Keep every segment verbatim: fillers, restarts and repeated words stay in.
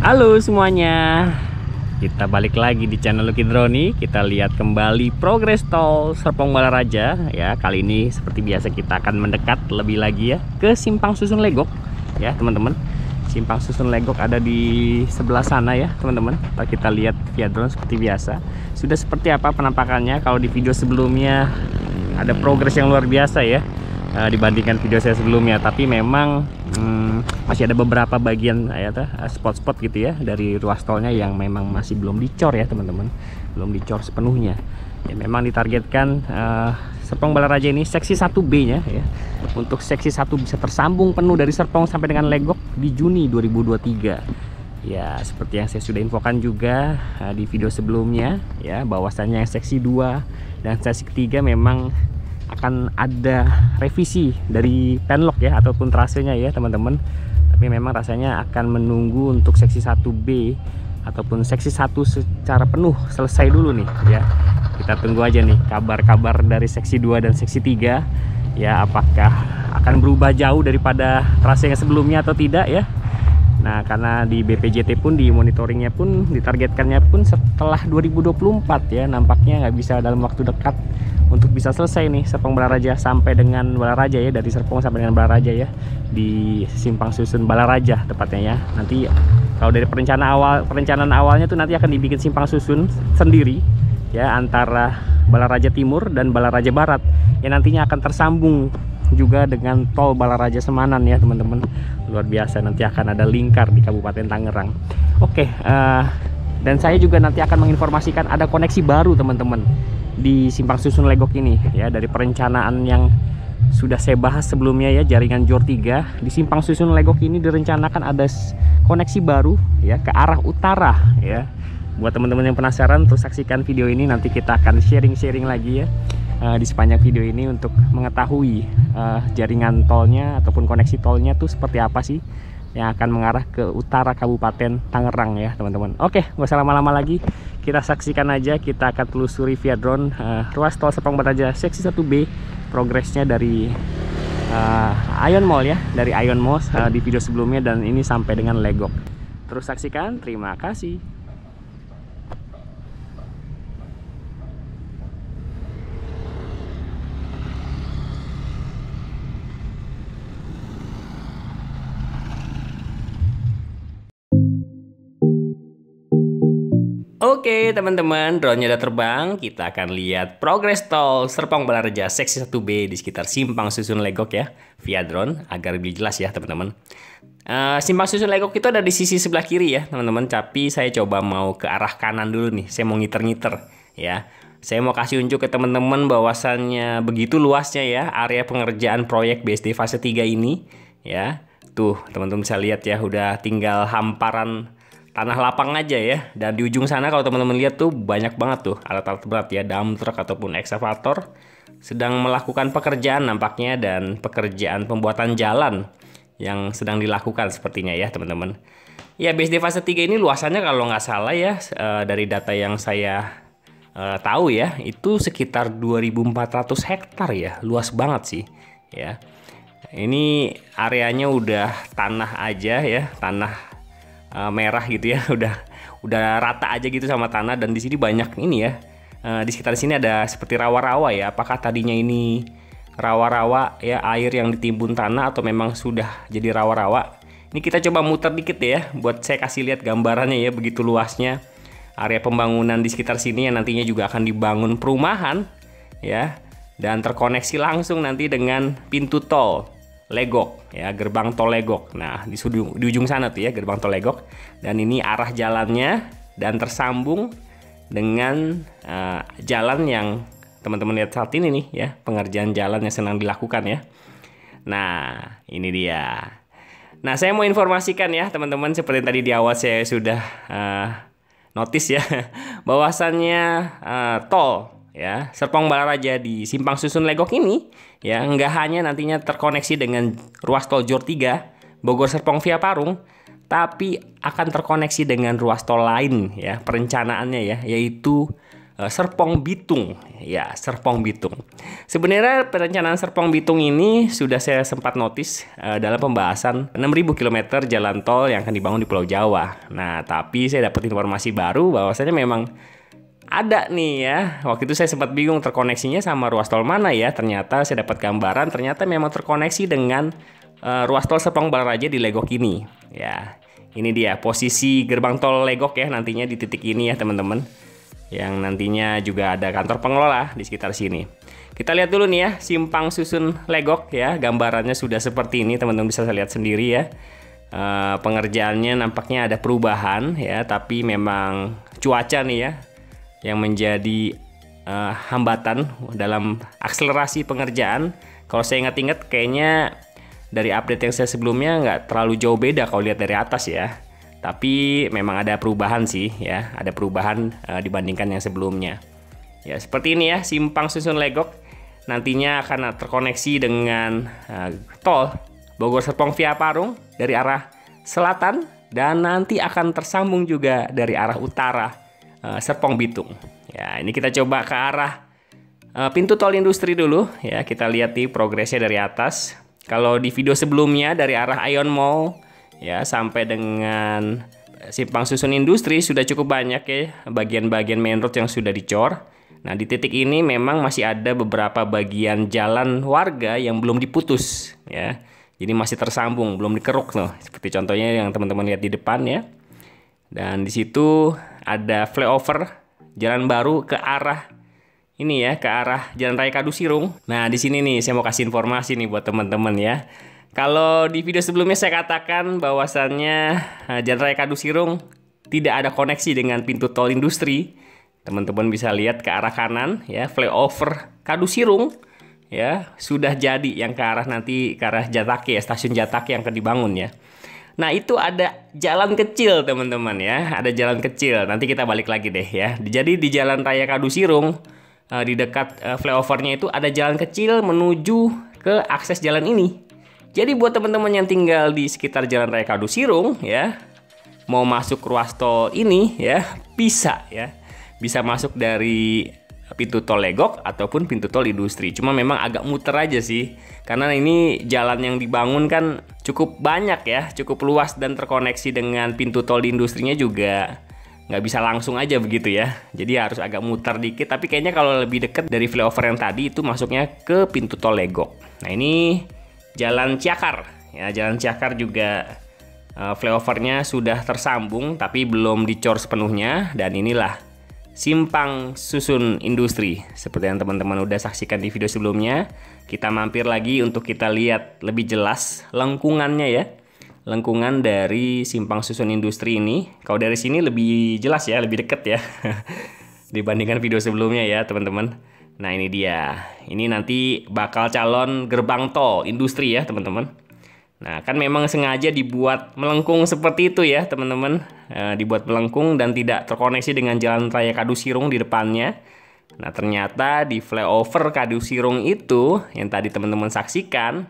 Halo semuanya, kita balik lagi di channel Lucky Drone. Kita lihat kembali progres tol Serpong Balaraja ya. Kali ini seperti biasa kita akan mendekat lebih lagi ya ke Simpang Susun Legok ya teman-teman. Simpang Susun Legok ada di sebelah sana ya teman-teman. Kita lihat via drone seperti biasa. Sudah seperti apa penampakannya? Kalau di video sebelumnya ada progres yang luar biasa ya uh, dibandingkan video saya sebelumnya. Tapi memang hmm, masih ada beberapa bagian ya spot-spot gitu ya dari ruas tolnya yang memang masih belum dicor ya teman-teman, belum dicor sepenuhnya ya. Memang ditargetkan uh, Serpong Balaraja ini seksi satu B nya ya, untuk seksi satu bisa tersambung penuh dari Serpong sampai dengan Legok di Juni dua ribu dua puluh tiga ya. Seperti yang saya sudah infokan juga uh, di video sebelumnya ya, bahwasannya seksi dua dan seksi tiga memang akan ada revisi dari penlock ya ataupun trasenya ya teman-teman. Tapi memang rasanya akan menunggu untuk seksi satu B ataupun seksi satu secara penuh selesai dulu nih ya. Kita tunggu aja nih kabar-kabar dari seksi dua dan seksi tiga ya, apakah akan berubah jauh daripada trase yang sebelumnya atau tidak ya. Nah, karena di B P J T pun di monitoringnya pun ditargetkannya pun setelah dua ribu dua puluh empat ya, nampaknya nggak bisa dalam waktu dekat untuk bisa selesai nih Serpong Balaraja sampai dengan Balaraja ya, dari Serpong sampai dengan Balaraja ya, di Simpang Susun Balaraja tepatnya ya. Nanti kalau dari perencanaan awal perencanaan awalnya tuh nanti akan dibikin Simpang Susun sendiri ya, antara Balaraja Timur dan Balaraja Barat yang nantinya akan tersambung juga dengan tol Balaraja Semanan ya teman-teman. Luar biasa, nanti akan ada lingkar di Kabupaten Tangerang. Oke, uh, dan saya juga nanti akan menginformasikan ada koneksi baru teman-teman di Simpang Susun Legok ini ya. Dari perencanaan yang sudah saya bahas sebelumnya ya, jaringan Jor tiga di Simpang Susun Legok ini direncanakan ada koneksi baru ya ke arah utara ya. Buat teman-teman yang penasaran, terus saksikan video ini, nanti kita akan sharing-sharing lagi ya uh, di sepanjang video ini untuk mengetahui uh, jaringan tolnya ataupun koneksi tolnya tuh seperti apa sih yang akan mengarah ke utara Kabupaten Tangerang ya teman-teman. Oke, gak usah lama-lama lagi, kita saksikan aja. Kita akan telusuri via drone uh, ruas tol Serpong Balaraja seksi satu B, progresnya dari uh, Ion Mall ya, dari Ion Mall uh, di video sebelumnya, dan ini sampai dengan Legok. Terus saksikan, terima kasih. Oke teman-teman, drone-nya udah terbang. Kita akan lihat progres tol Serpong Balaraja seksi satu B di sekitar Simpang Susun Legok ya, via drone agar lebih jelas ya teman-teman. uh, Simpang Susun Legok itu ada di sisi sebelah kiri ya teman-teman, tapi saya coba mau ke arah kanan dulu nih. Saya mau ngiter-ngiter ya. Saya mau kasih unjuk ke teman-teman bahwasannya begitu luasnya ya area pengerjaan proyek B S D fase tiga ini ya. Tuh teman-teman bisa lihat ya, udah tinggal hamparan tanah lapang aja ya. Dan di ujung sana kalau teman-teman lihat tuh banyak banget tuh alat-alat berat ya, dump truck ataupun ekskavator sedang melakukan pekerjaan nampaknya, dan pekerjaan pembuatan jalan yang sedang dilakukan sepertinya ya teman-teman. Ya, B S D fase tiga ini luasannya kalau nggak salah ya, uh, dari data yang saya uh, tahu ya, itu sekitar dua ribu empat ratus hektar ya. Luas banget sih ya. Ini areanya udah tanah aja ya, tanah Uh, merah gitu ya, udah udah rata aja gitu sama tanah. Dan di sini banyak ini ya, uh, di sekitar sini ada seperti rawa-rawa ya. Apakah tadinya ini rawa-rawa ya, air yang ditimbun tanah, atau memang sudah jadi rawa-rawa? Ini kita coba muter dikit ya, buat saya kasih lihat gambarannya ya, begitu luasnya area pembangunan di sekitar sini yang nantinya juga akan dibangun perumahan ya, dan terkoneksi langsung nanti dengan pintu tol Legok ya, gerbang tol Legok. Nah, di, di ujung sana tuh ya gerbang tol Legok, dan ini arah jalannya dan tersambung dengan uh, jalan yang teman-teman lihat saat ini nih ya, pengerjaan jalan yang sedang dilakukan ya. Nah, ini dia. Nah, saya mau informasikan ya teman-teman, seperti tadi di awal saya sudah uh, notice ya bahwasannya uh, tol ya Serpong Balaraja di Simpang Susun Legok ini ya, nggak hanya nantinya terkoneksi dengan ruas tol Jor tiga Bogor Serpong via Parung, tapi akan terkoneksi dengan ruas tol lain ya perencanaannya ya, yaitu uh, Serpong Bitung. Ya, Serpong Bitung. Sebenarnya perencanaan Serpong Bitung ini sudah saya sempat notice uh, dalam pembahasan enam ribu kilometer jalan tol yang akan dibangun di Pulau Jawa. Nah, tapi saya dapat informasi baru bahwasanya memang ada nih ya. Waktu itu saya sempat bingung terkoneksinya sama ruas tol mana ya. Ternyata saya dapat gambaran, ternyata memang terkoneksi dengan uh, ruas tol Serpong Balaraja di Legok ini. Ya, ini dia posisi gerbang tol Legok ya nantinya di titik ini ya teman-teman. Yang nantinya juga ada kantor pengelola di sekitar sini. Kita lihat dulu nih ya simpang susun Legok ya. Gambarannya sudah seperti ini, teman-teman bisa lihat sendiri ya. Uh, pengerjaannya nampaknya ada perubahan ya, tapi memang cuaca nih ya yang menjadi uh, hambatan dalam akselerasi pengerjaan. Kalau saya ingat-ingat kayaknya dari update yang saya sebelumnya nggak terlalu jauh beda kalau lihat dari atas ya. Tapi memang ada perubahan sih ya, ada perubahan uh, dibandingkan yang sebelumnya. Ya seperti ini ya simpang susun Legok nantinya akan terkoneksi dengan uh, tol Bogor Serpong via Parung dari arah selatan dan nanti akan tersambung juga dari arah utara uh, Serpong Bitung. Ya ini kita coba ke arah uh, pintu tol industri dulu ya, kita lihat nih progresnya dari atas. Kalau di video sebelumnya dari arah Ion Mall ya sampai dengan simpang susun industri sudah cukup banyak ya bagian-bagian main road yang sudah dicor. Nah di titik ini memang masih ada beberapa bagian jalan warga yang belum diputus ya. Jadi masih tersambung, belum dikeruk loh. Seperti contohnya yang teman-teman lihat di depan ya. Dan di situ ada flyover jalan baru ke arah ini ya, ke arah Jalan Raya Kadusirung. Nah di sini nih saya mau kasih informasi nih buat teman-teman ya. Kalau di video sebelumnya saya katakan bahwasannya Jalan Raya Kadusirung tidak ada koneksi dengan pintu tol industri. Teman-teman bisa lihat ke arah kanan ya, flyover Kadusirung ya sudah jadi yang ke arah nanti ke arah Jatake ya, stasiun Jatake yang akan dibangun ya. Nah itu ada jalan kecil teman-teman ya, ada jalan kecil. Nanti kita balik lagi deh ya. Jadi di Jalan Raya Kadusirung di dekat flyovernya itu ada jalan kecil menuju ke akses jalan ini. Jadi buat teman-teman yang tinggal di sekitar Jalan Raya Kadusirung ya, mau masuk ruas tol ini ya bisa ya, bisa masuk dari pintu tol Legok ataupun pintu tol industri. Cuma memang agak muter aja sih, karena ini jalan yang dibangun kan cukup banyak ya, cukup luas dan terkoneksi dengan pintu tol di industrinya juga nggak bisa langsung aja begitu ya. Jadi harus agak muter dikit. Tapi kayaknya kalau lebih dekat dari flyover yang tadi itu masuknya ke pintu tol Legok. Nah ini Jalan Ciakar ya, Jalan Ciakar juga uh, flyovernya sudah tersambung tapi belum dicor sepenuhnya. Dan inilah simpang susun industri seperti yang teman-teman udah saksikan di video sebelumnya. Kita mampir lagi untuk kita lihat lebih jelas lengkungannya ya, lengkungan dari simpang susun industri ini. Kalau dari sini lebih jelas ya, lebih deket ya dibandingkan video sebelumnya ya teman-teman. Nah ini dia, ini nanti bakal calon gerbang tol industri ya teman-teman. Nah kan memang sengaja dibuat melengkung seperti itu ya teman-teman, e, dibuat melengkung dan tidak terkoneksi dengan Jalan Raya Kadusirung di depannya. Nah ternyata di flyover Kadusirung itu yang tadi teman-teman saksikan,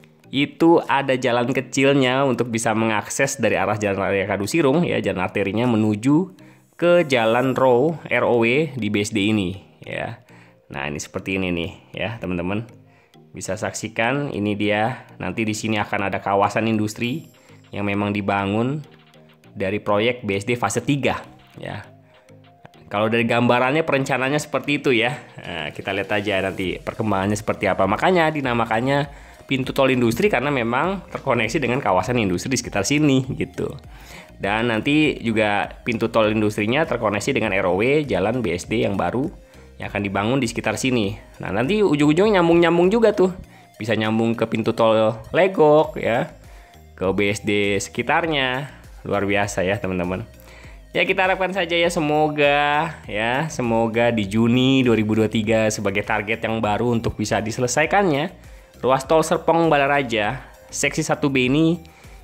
itu ada jalan kecilnya untuk bisa mengakses dari arah Jalan Raya Kadusirung ya, jalan arterinya menuju ke Jalan R O W, R O W di B S D ini ya. Nah ini seperti ini nih ya teman-teman, bisa saksikan ini dia. Nanti di sini akan ada kawasan industri yang memang dibangun dari proyek B S D fase tiga ya. Kalau dari gambarannya perencanaannya seperti itu ya. Nah, kita lihat aja nanti perkembangannya seperti apa. Makanya dinamakannya pintu tol industri karena memang terkoneksi dengan kawasan industri di sekitar sini gitu. Dan nanti juga pintu tol industrinya terkoneksi dengan R O W jalan B S D yang baru yang akan dibangun di sekitar sini. Nah nanti ujung-ujungnya nyambung-nyambung juga tuh, bisa nyambung ke pintu tol Legok ya, ke B S D sekitarnya. Luar biasa ya teman-teman. Ya kita harapkan saja ya, semoga ya semoga di Juni dua ribu dua puluh tiga sebagai target yang baru untuk bisa diselesaikannya ruas tol Serpong Balaraja seksi satu B ini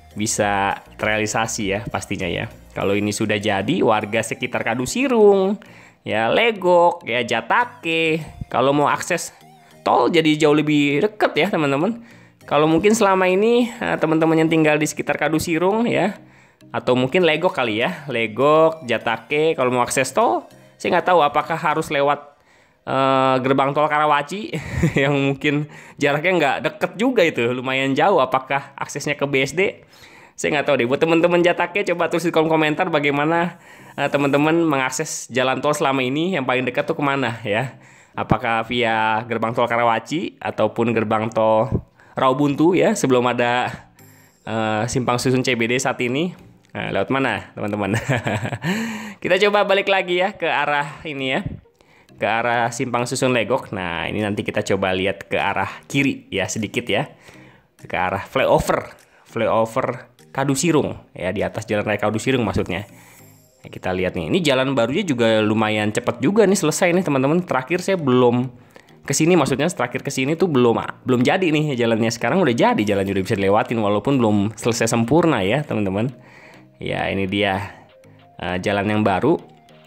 bisa terrealisasi ya pastinya ya. Kalau ini sudah jadi, warga sekitar Kadusirung ya, Legok ya, Jatake, kalau mau akses tol jadi jauh lebih dekat ya teman-teman. Kalau mungkin selama ini teman-teman yang tinggal di sekitar Kadusirung ya, atau mungkin Legok kali ya, Legok, Jatake, kalau mau akses tol Saya nggak tahu apakah harus lewat uh, gerbang tol Karawaci yang mungkin jaraknya nggak deket juga itu, lumayan jauh. Apakah aksesnya ke B S D? Saya nggak tahu deh. Buat teman-teman Jatake, coba tulis di kolom komentar bagaimana uh, teman-teman mengakses jalan tol selama ini. Yang paling dekat tuh kemana ya? Apakah via gerbang tol Karawaci ataupun gerbang tol Rawabuntu ya, sebelum ada uh, simpang susun C B D saat ini. Nah, lewat mana teman-teman? Kita coba balik lagi ya ke arah ini ya, ke arah simpang susun Legok. Nah, ini nanti kita coba lihat ke arah kiri ya sedikit ya, ke arah flyover flyover Kadusirung ya, di atas jalan raya Kadusirung maksudnya. Ya, kita lihat nih, ini jalan barunya juga lumayan cepat juga nih selesai nih teman-teman. Terakhir saya belum kesini, maksudnya terakhir kesini tuh belum belum jadi nih jalannya. Sekarang udah jadi, jalannya udah bisa dilewatin walaupun belum selesai sempurna ya teman-teman. Ya, ini dia uh, jalan yang baru.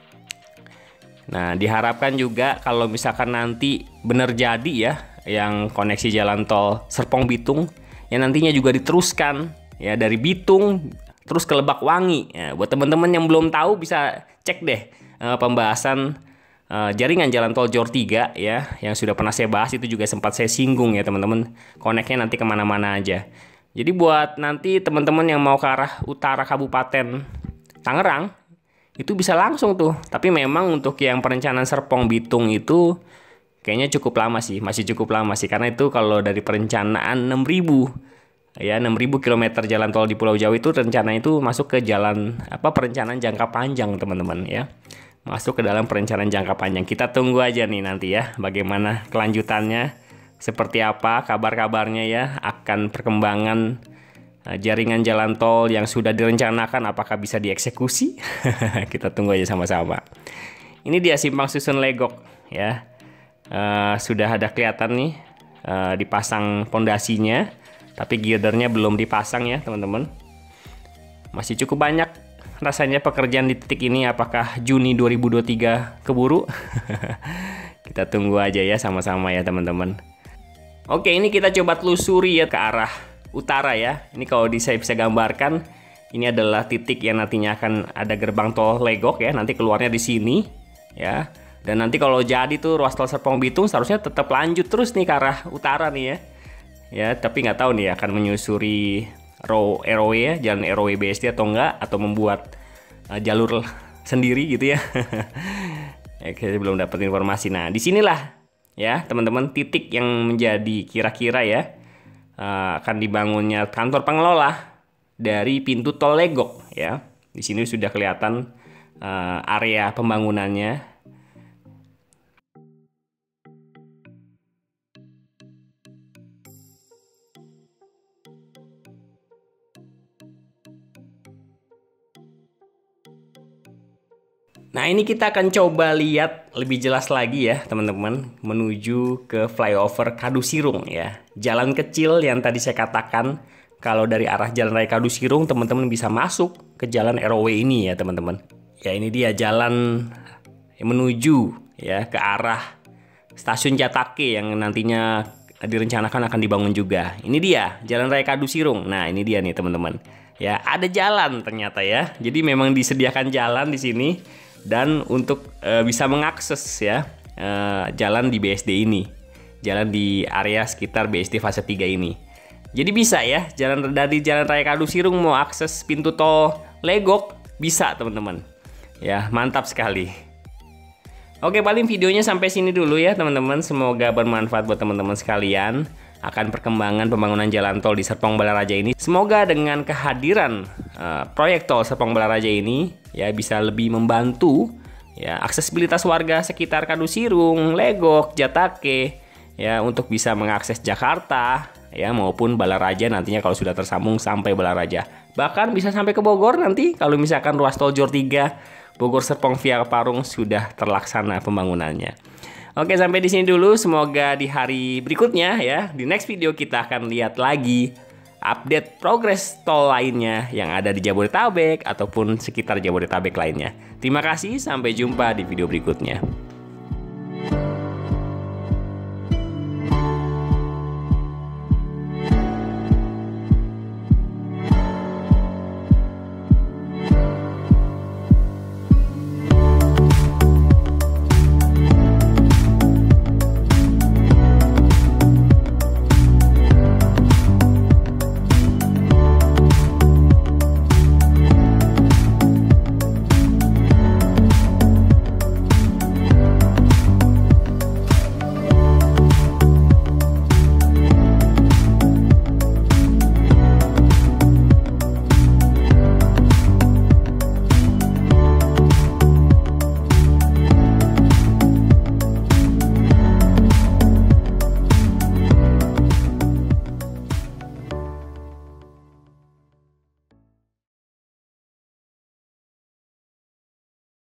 Nah, diharapkan juga kalau misalkan nanti bener jadi ya yang koneksi jalan tol Serpong Bitung, yang nantinya juga diteruskan ya dari Bitung terus ke Lebak Wangi. Ya, buat teman-teman yang belum tahu bisa cek deh uh, pembahasan Uh, jaringan jalan tol Jor tiga ya, yang sudah pernah saya bahas, itu juga sempat saya singgung ya teman-teman. Koneknya nanti kemana-mana aja. Jadi buat nanti teman-teman yang mau ke arah utara Kabupaten Tangerang, itu bisa langsung tuh. Tapi memang untuk yang perencanaan Serpong Bitung itu kayaknya cukup lama sih, masih cukup lama sih. Karena itu kalau dari perencanaan enam ribu ya, enam ribu kilometer jalan tol di Pulau Jawa itu rencana itu masuk ke jalan apa perencanaan jangka panjang teman-teman ya. Masuk ke dalam perencanaan jangka panjang. Kita tunggu aja nih nanti ya bagaimana kelanjutannya, seperti apa kabar-kabarnya ya, akan perkembangan uh, jaringan jalan tol yang sudah direncanakan apakah bisa dieksekusi. Kita tunggu aja sama-sama. Ini dia simpang susun Legok ya, uh, sudah ada kelihatan nih uh, dipasang pondasinya, tapi girdernya belum dipasang ya teman-teman. Masih cukup banyak rasanya pekerjaan di titik ini. Apakah Juni dua ribu dua puluh tiga keburu? Kita tunggu aja ya sama-sama ya teman-teman. Oke, ini kita coba telusuri ya ke arah utara ya. Ini kalau di saya bisa gambarkan, ini adalah titik yang nantinya akan ada gerbang tol Legok ya. Nanti keluarnya di sini ya. Dan nanti kalau jadi tuh ruas tol Serpong Bitung seharusnya tetap lanjut terus nih ke arah utara nih ya. Ya, tapi nggak tahu nih akan menyusuri R O W ya, jalan R O W B S D atau enggak, atau membuat uh, jalur sendiri gitu ya. Ya, saya belum dapat informasi. Nah, disinilah ya teman-teman titik yang menjadi kira-kira ya uh, akan dibangunnya kantor pengelola dari pintu tol Legok ya. Di sini sudah kelihatan uh, area pembangunannya. Nah, ini kita akan coba lihat lebih jelas lagi ya teman-teman, menuju ke flyover Kadusirung ya. Jalan kecil yang tadi saya katakan, kalau dari arah jalan raya Kadusirung teman-teman bisa masuk ke jalan R O W ini ya teman-teman. Ya, ini dia jalan yang menuju ya ke arah stasiun Jatake yang nantinya direncanakan akan dibangun juga. Ini dia jalan raya Kadusirung. Nah, ini dia nih teman-teman. Ya, ada jalan ternyata ya. Jadi memang disediakan jalan di sini. Dan untuk e, bisa mengakses ya e, jalan di B S D ini, jalan di area sekitar B S D fase tiga ini. Jadi bisa ya, jalan dari jalan raya Kadusirung mau akses pintu tol Legok bisa teman-teman. Ya, mantap sekali. Oke, paling videonya sampai sini dulu ya teman-teman. Semoga bermanfaat buat teman-teman sekalian akan perkembangan pembangunan jalan tol di Serpong Balaraja ini. Semoga dengan kehadiran uh, proyek tol Serpong Balaraja ini ya bisa lebih membantu ya aksesibilitas warga sekitar Kadusirung, Legok, Jatake ya untuk bisa mengakses Jakarta ya maupun Balaraja nantinya kalau sudah tersambung sampai Balaraja. Bahkan bisa sampai ke Bogor nanti kalau misalkan ruas tol Jor tiga Bogor Serpong via Parung sudah terlaksana pembangunannya. Oke, sampai di sini dulu. Semoga di hari berikutnya ya, di next video kita akan lihat lagi update progres tol lainnya yang ada di Jabodetabek ataupun sekitar Jabodetabek lainnya. Terima kasih, sampai jumpa di video berikutnya.